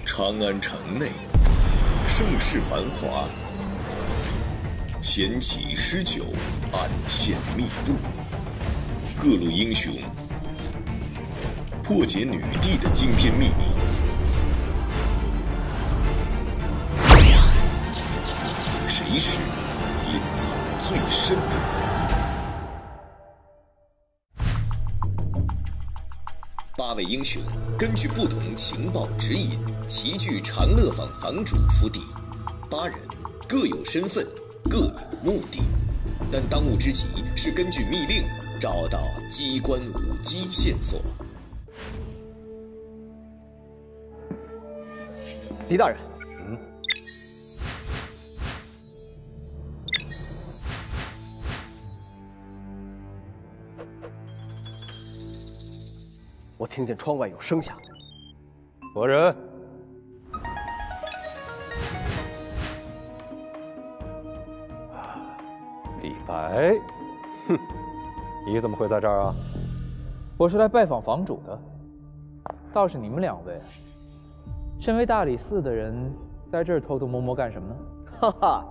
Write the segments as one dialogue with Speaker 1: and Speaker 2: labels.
Speaker 1: 长安城内，盛世繁华，闲起诗酒，暗陷密布。各路英雄破解女帝的惊天秘密。谁是隐藏最深的人？8位英雄根据不同情报指引，齐聚长乐坊坊主府邸。8人各有身份，各有目的，但当务之急是根据密令找到机关武机线索。
Speaker 2: 狄大人，我听见窗外有声响。
Speaker 3: 何人？李白。哼，你怎么会在这儿啊？
Speaker 4: 我是来拜访房主的。倒是你们2位，身为大理寺的人，在这儿偷偷摸摸干什么呢？
Speaker 2: 哈哈，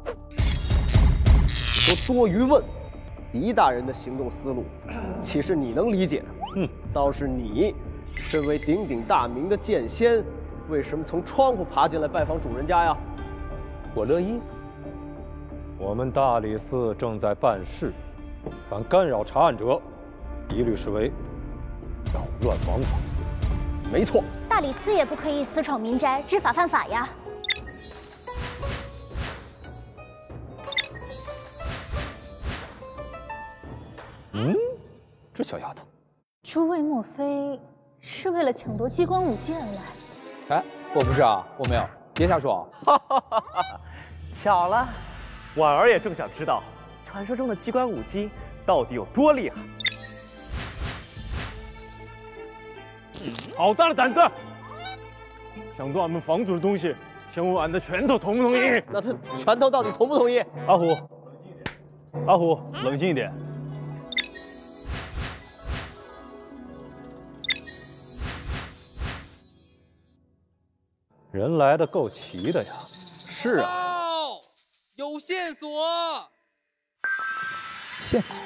Speaker 2: 你都多余问。狄大人的行动思路，岂是你能理解的？倒是你，身为鼎鼎大名的剑仙，为什么从窗户爬进来拜访主人家呀？
Speaker 4: 我乐意。
Speaker 3: 我们大理寺正在办事，凡干扰查案者，一律视为扰乱王法。
Speaker 2: 没错，
Speaker 5: 大理寺也不可以私闯民宅，知法犯法呀。
Speaker 3: 这小丫头，
Speaker 5: 诸位莫非是为了抢夺机关武机而来？
Speaker 4: 哎，我不是啊，我没有，别瞎说。
Speaker 6: 巧了，婉儿也正想知道，传说中的机关武机到底有多厉害。
Speaker 7: 好大的胆子！想夺俺们房主的东西，先问俺的拳头同不同意？
Speaker 2: 那他拳头到底同不同意？
Speaker 7: 阿虎，阿虎，冷静一点。
Speaker 3: 人来的够齐的呀。
Speaker 2: 是啊，
Speaker 8: 有线索。
Speaker 4: 线索。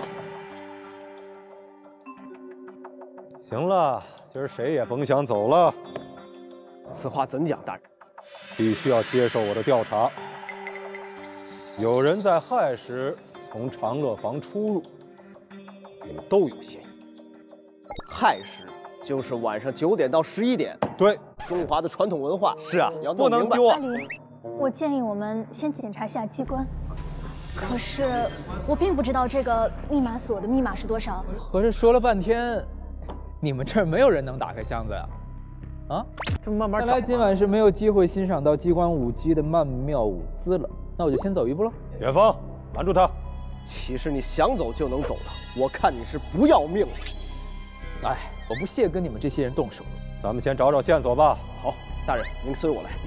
Speaker 3: 行了，今儿谁也甭想走了。
Speaker 2: 此话怎讲，大人？
Speaker 3: 必须要接受我的调查。有人在亥时从长乐坊出入，你们都有嫌疑。
Speaker 2: 亥时就是晚上9点到11点。
Speaker 3: 对，
Speaker 2: 中华的传统文化
Speaker 6: 是啊，
Speaker 2: 你要
Speaker 6: 不能丢啊。
Speaker 5: 阿离，我建议我们先检查下机关。可是我并不知道这个密码锁的密码是多少。
Speaker 4: 可是说了半天，你们这儿没有人能打开箱子呀？啊，
Speaker 6: 这么慢慢找。
Speaker 4: 看来今晚是没有机会欣赏到机关武机的曼妙舞姿了。那我就先走一步了。
Speaker 3: 远方，拦住他！
Speaker 2: 岂是你想走就能走的？我看你是不要命了。
Speaker 4: 哎，我不屑跟你们这些人动手。
Speaker 3: 咱们先找找线索吧。
Speaker 2: 好，大人，您随我来。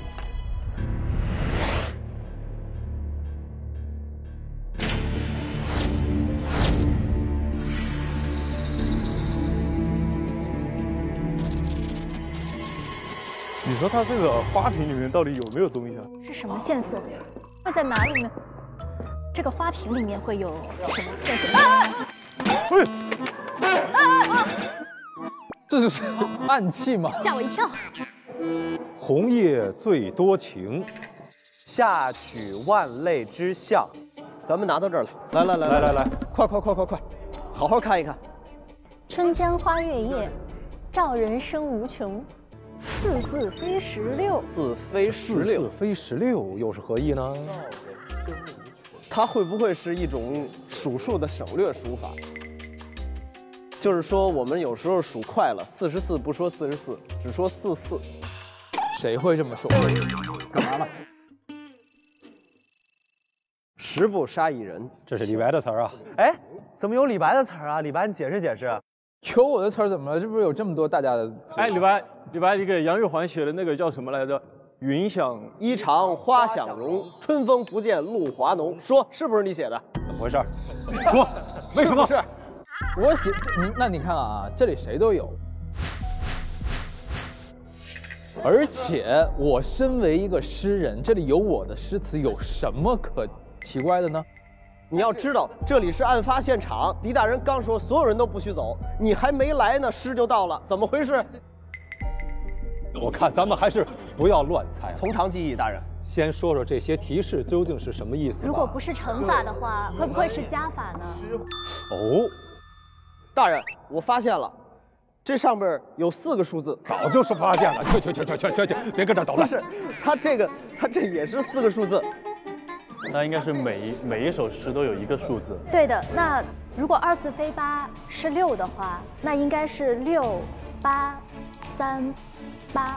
Speaker 7: 你说他这个花瓶里面到底有没有东西啊？
Speaker 5: 是什么线索？会在哪里呢？这个花瓶里面会有什么线索？
Speaker 4: 这就是暗器吗？
Speaker 5: 吓我一跳！
Speaker 3: 红叶最多情，
Speaker 6: 下取万类之象。
Speaker 2: 咱们拿到这儿来，来，快，好好看一看。
Speaker 5: 春江花月夜，照人生无穷。似似非16，
Speaker 2: 似非16，
Speaker 3: 似非16又是何意呢？
Speaker 2: 它会不会是一种数数的省略数法？就是说，我们有时候数快了，44不说44，只说44。
Speaker 4: 谁会这么说？
Speaker 2: 干嘛了？10步杀一人，
Speaker 3: 这是李白的词儿啊！
Speaker 6: 哎，怎么有李白的词儿啊？李白，你解释解释。
Speaker 4: 有我的词儿怎么了？这不是有这么多大家的？
Speaker 7: 哎，李白，你给杨玉环写的那个叫什么来着？云想
Speaker 2: 衣裳花想容，春风不见露华浓。说是不是你写的？
Speaker 3: 怎么回事？说，为什么？
Speaker 2: 是
Speaker 4: 我写，那你看啊，这里谁都有。 而且我身为一个诗人，这里有我的诗词，有什么可奇怪的呢？
Speaker 2: 你要知道，这里是案发现场，狄大人刚说所有人都不许走，你还没来呢，诗就到了，怎么回事？
Speaker 3: 我看咱们还是不要乱猜了。
Speaker 2: 从长计议，大人。
Speaker 3: 先说说这些提示究竟是什么意思吧。
Speaker 5: 如果不是惩罚的话，会不会是加法呢？
Speaker 3: 哦，
Speaker 2: 大人，我发现了，这上边有4个数字。
Speaker 3: 早就是发现了。去，别跟这捣乱。
Speaker 2: 不是，他这也是4个数字。
Speaker 9: 那应该是每一首诗都有一个数字。
Speaker 5: 对的，那如果2、4非8是6的话，那应该是6、8、3、8。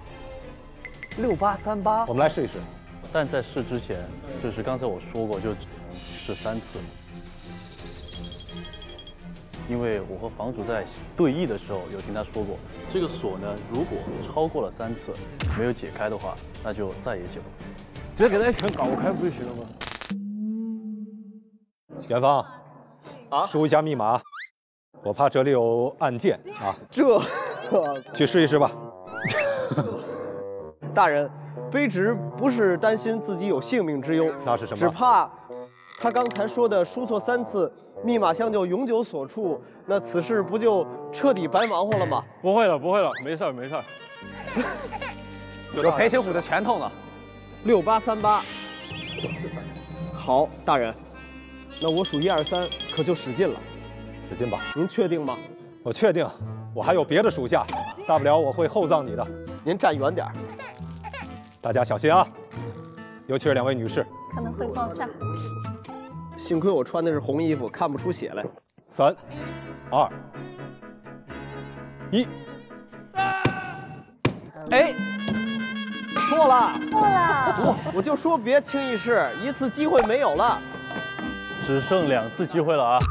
Speaker 6: 6838，
Speaker 3: 我们来试一试。
Speaker 9: 但在试之前，就是刚才我说过，就只能试3次，因为我和房主在对弈的时候有听他说过，这个锁呢，如果超过了3次没有解开的话，那就再也解不开。
Speaker 7: 直接给他一拳搞开不就行了吗？
Speaker 3: 元芳，输一下密码，我怕这里有暗箭啊。去试一试吧。
Speaker 2: 大人，卑职不是担心自己有性命之忧，
Speaker 3: 那是什么？
Speaker 2: 只怕他刚才说的输错3次，密码箱就永久锁处，那此事不就彻底白忙活了吗？
Speaker 7: 不会了，没事儿。
Speaker 6: 有裴擒虎的拳头呢。
Speaker 2: 6838。好，大人，那我数1、2、3，可就使劲了。
Speaker 3: 使劲吧。
Speaker 2: 您确定吗？
Speaker 3: 我确定，我还有别的属下，大不了我会厚葬你的。
Speaker 2: 您站远点儿。
Speaker 3: 大家小心啊，尤其是2位女士，
Speaker 5: 可能会爆炸。
Speaker 2: 幸亏我穿的是红衣服，看不出血来。
Speaker 3: 3、2、1，
Speaker 2: 哎，错了，
Speaker 5: 了！
Speaker 2: 我就说别轻易试，1次机会没有了。
Speaker 9: 只剩2次机会了啊！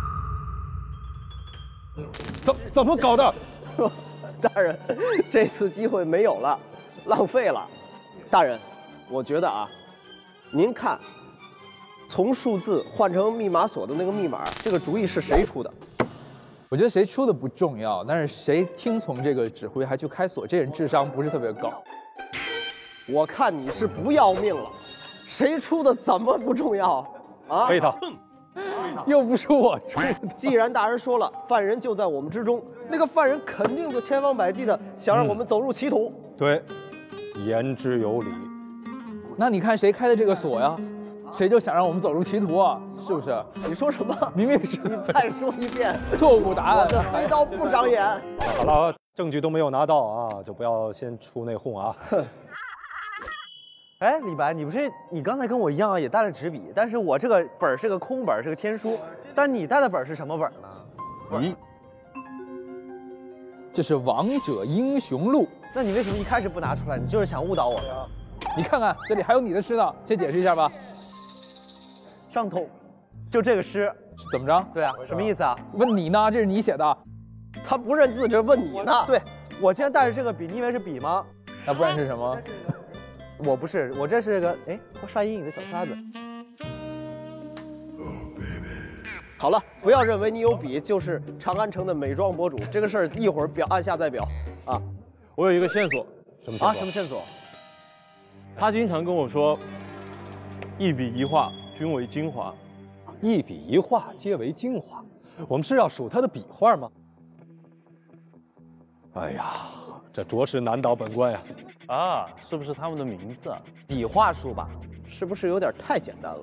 Speaker 3: 怎么搞的？
Speaker 2: 大人，这次机会没有了，浪费了。大人，我觉得啊，您看，从数字换成密码锁的那个密码，这个主意是谁出的？
Speaker 4: 我觉得谁出的不重要，但是谁听从这个指挥还去开锁，这人智商不是特别高。
Speaker 2: 我看你是不要命了，谁出的怎么不重要啊？
Speaker 3: 背他。
Speaker 4: 又不是我出的。
Speaker 2: 既然大人说了，犯人就在我们之中，那个犯人肯定就千方百计的想让我们走入歧途。
Speaker 3: 对，言之有理。
Speaker 4: 那你看谁开的这个锁呀？谁就想让我们走入歧途啊？是不是？
Speaker 2: 你说什么？
Speaker 4: 明明是
Speaker 2: 你再说一遍。
Speaker 4: 错误答案。
Speaker 2: 我的飞刀不长眼。
Speaker 3: 好了，证据都没有拿到啊，就不要先出内讧啊。
Speaker 6: 哎，李白，你刚才跟我一样也带了纸笔，但是我这个本儿是个空本，是个天书，但你带的本是什么本呢？
Speaker 4: 咦，这是《王者英雄录》。
Speaker 6: 那你为什么一开始不拿出来？你就是想误导我呀？
Speaker 4: 你看看这里还有你的诗呢，先解释一下吧。
Speaker 6: 上头，就这个诗
Speaker 4: 怎么着？
Speaker 6: 对啊，什么意思啊？
Speaker 4: 问你呢，这是你写的。
Speaker 2: 他不认字，这问你呢。
Speaker 6: 对，我今天带着这个笔，你以为是笔吗？
Speaker 4: 那不然是什么？
Speaker 6: 我不是，我这是个会刷阴影的小刷子。
Speaker 2: 好了，不要认为你有笔就是长安城的美妆博主，这个事儿一会儿按下再表啊。
Speaker 7: 我有一个线索。
Speaker 3: 什么线索？
Speaker 6: 什么线索？
Speaker 7: 他经常跟我说，一笔一画均为精华。
Speaker 3: 一笔一画皆为精华。我们是要数他的笔画吗？哎呀，这着实难倒本官呀！
Speaker 9: 啊，是不是他们的名字啊？
Speaker 6: 笔画数吧，
Speaker 2: 是不是有点太简单了？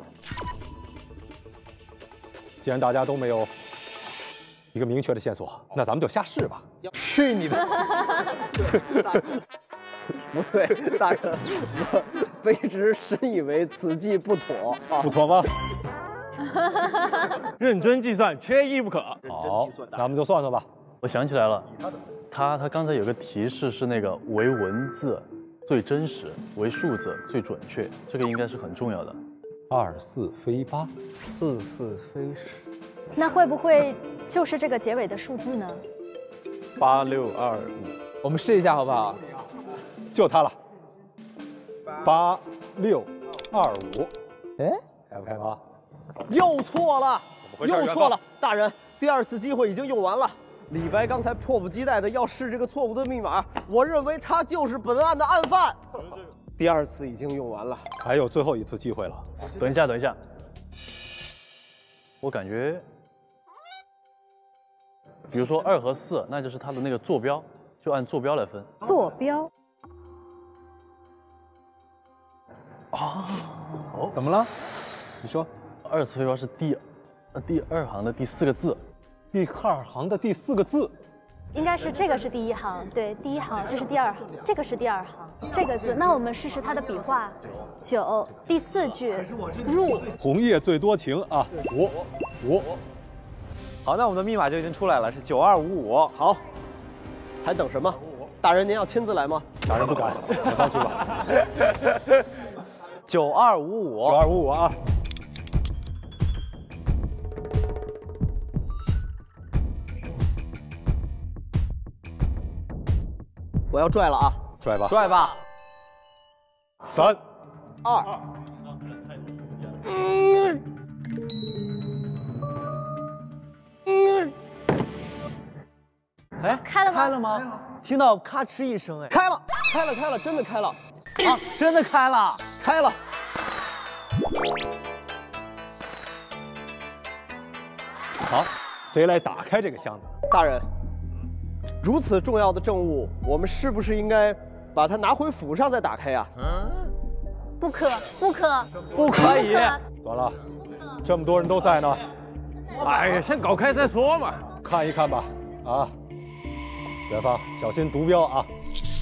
Speaker 3: 既然大家都没有一个明确的线索，那咱们就瞎试吧。
Speaker 4: 去你的！
Speaker 2: 不对，大人，我卑职深以为此计不妥啊。
Speaker 3: 不妥吗？
Speaker 7: 认真计算，缺一不可。
Speaker 3: 好，那我们就算算吧。
Speaker 9: 我想起来了，他刚才有个提示是那个为文字最真实，为数字最准确，这个应该是很重要的。
Speaker 3: 2、4非8
Speaker 2: ，4、4非10。
Speaker 5: 那会不会就是这个结尾的数字呢
Speaker 7: ？8625，
Speaker 4: 我们试一下好不好？
Speaker 3: 就它了。8625，
Speaker 4: 哎，
Speaker 3: 开不开吗？
Speaker 2: 又错了，又错了，大人，第2次机会已经用完了。 李白刚才迫不及待的要试这个错误的密码，我认为他就是本案的案犯。第2次已经用完了，
Speaker 3: 还有最后一次机会了。
Speaker 9: 等一下，等一下，我感觉，比如说2和4，那就是它的那个坐标，就按坐标来分。
Speaker 5: 坐标。
Speaker 9: 啊，
Speaker 4: 哦，怎么了？你说
Speaker 9: 2次飞镖是第2行的第4个字，
Speaker 3: 第2行的第4个字，
Speaker 5: 应该是这个是第1行，对，第1行，这是第2行，这个是第2行，这个字。那我们试试它的笔画。9，第4句入。
Speaker 3: 红叶最多情啊，我。
Speaker 6: 好，那我们的密码就已经出来了，是9255。
Speaker 2: 好，还等什么？大人您要亲自来吗？
Speaker 3: 大人不敢，我上去吧。
Speaker 6: 9255
Speaker 3: 啊！
Speaker 2: 我要拽了啊！
Speaker 3: 拽吧，
Speaker 6: 拽吧。
Speaker 3: 3、
Speaker 2: 2。
Speaker 6: 哎，
Speaker 5: 开了吗？
Speaker 6: 开了吗？听到咔哧一声，哎，
Speaker 2: 开了，真的开了！
Speaker 6: 啊，真的开了，
Speaker 2: 开了！
Speaker 3: 好，谁来打开这个箱子？
Speaker 2: 大人，如此重要的证物，我们是不是应该把它拿回府上再打开呀？
Speaker 5: 不可以！
Speaker 3: 算了，这么多人都在呢。
Speaker 7: 哎呀，先搞开再说嘛。
Speaker 3: 看一看吧，啊，元芳小心毒镖啊！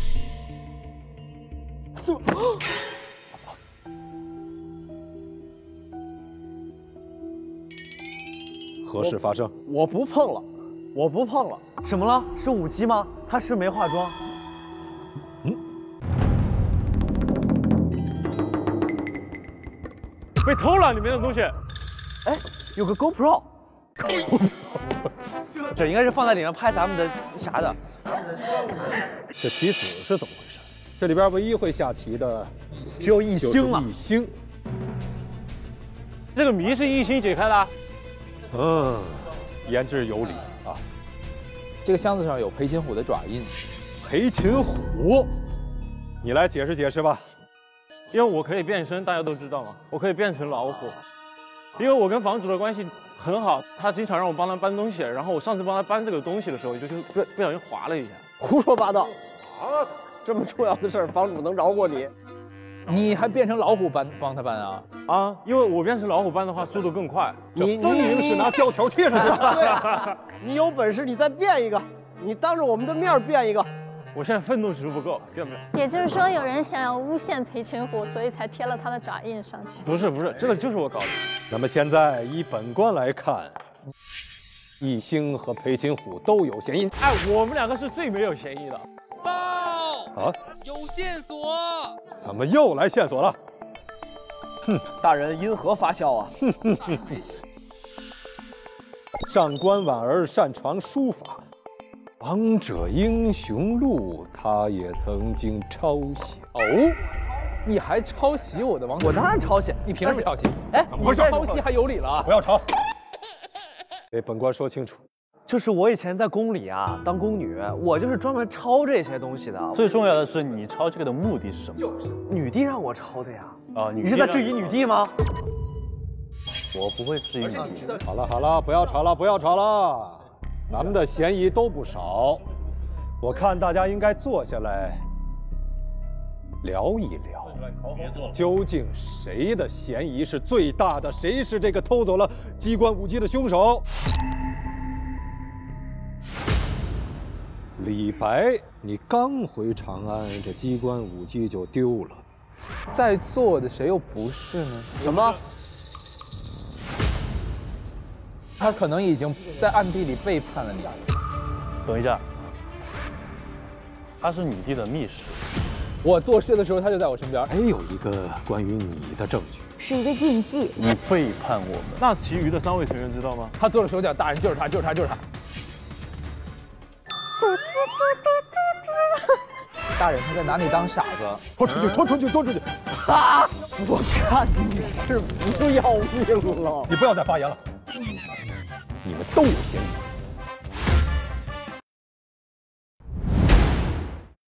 Speaker 3: 何事发生？
Speaker 2: 我不碰了。
Speaker 6: 什么了？是舞姬吗？她是没化妆。
Speaker 7: 被偷了里面的东西。
Speaker 6: 哎，有个 GoPro。这应该是放在里面拍咱们的啥的。
Speaker 3: 这棋子是怎么回事？这里边唯一会下棋的
Speaker 6: 只有一星了。
Speaker 3: 一星。
Speaker 7: 这个谜是一星解开的。
Speaker 3: 言之有理啊。
Speaker 4: 这个箱子上有裴擒虎的爪印。
Speaker 3: 裴擒虎，你来解释解释吧。
Speaker 7: 因为我可以变身，大家都知道嘛，我可以变成老虎。因为我跟房主的关系很好，他经常让我帮他搬东西，然后我上次帮他搬这个东西的时候，就不小心滑了一下。
Speaker 2: 胡说八道！这么重要的事儿，房主能饶过你？
Speaker 4: 你还变成老虎帮他搬啊？
Speaker 7: 啊，因为我变成老虎搬的话，速度更快。
Speaker 3: 你分明是拿胶条贴上去的。
Speaker 2: 对，你有本事你再变一个，你当着我们的面变一个。
Speaker 7: 我现在愤怒指数不够，变不了。
Speaker 5: 也就是说，有人想要诬陷裴擒虎，所以才贴了他的爪印上去。
Speaker 7: 不是，这个就是我搞的。
Speaker 3: 那么现在以本官来看，一星和裴擒虎都有嫌疑。
Speaker 7: 哎，我们两个是最没有嫌疑的。
Speaker 8: 报
Speaker 3: 啊！
Speaker 8: 有线索！
Speaker 3: 怎么又来线索了？
Speaker 2: 大人因何发笑啊？
Speaker 3: 上官婉儿擅长书法。王者英雄录，他也曾经抄写。
Speaker 4: 哦，你还抄袭我的王者？
Speaker 6: 我当然抄袭，
Speaker 4: 你凭什么抄袭？
Speaker 6: 哎，
Speaker 4: 你抄袭还有理了？
Speaker 3: 不要吵，给本官说清楚。
Speaker 6: 就是我以前在宫里啊当宫女，我就是专门抄这些东西的。
Speaker 9: 最重要的是，你抄这个的目的是什么？
Speaker 6: 就是女帝让我抄的呀。
Speaker 9: 啊，
Speaker 6: 你是在质疑女帝吗？
Speaker 9: 我不会质疑女帝。
Speaker 3: 好了，不要吵了。咱们的嫌疑都不少，我看大家应该坐下来聊一聊，究竟谁的嫌疑是最大的？谁是这个偷走了机关武姬的凶手？李白，你刚回长安，这机关武姬就丢了。
Speaker 4: 在座的谁又不是呢？
Speaker 2: 什么？
Speaker 4: 他可能已经在暗地里背叛了你。
Speaker 9: 等一下，他是女帝的密使。
Speaker 4: 我做事的时候，他就在我身边。
Speaker 3: 还有一个关于你的证据，
Speaker 5: 是一个印记。
Speaker 9: 你背叛我们。
Speaker 7: 那其余的3位成员知道吗？
Speaker 4: 他做了手脚，大人就是他。大人，他在拿你当傻子。
Speaker 3: 拖出去！
Speaker 2: 啊！我看你是不要命了。
Speaker 3: 你不要再发言了。你们都有嫌疑。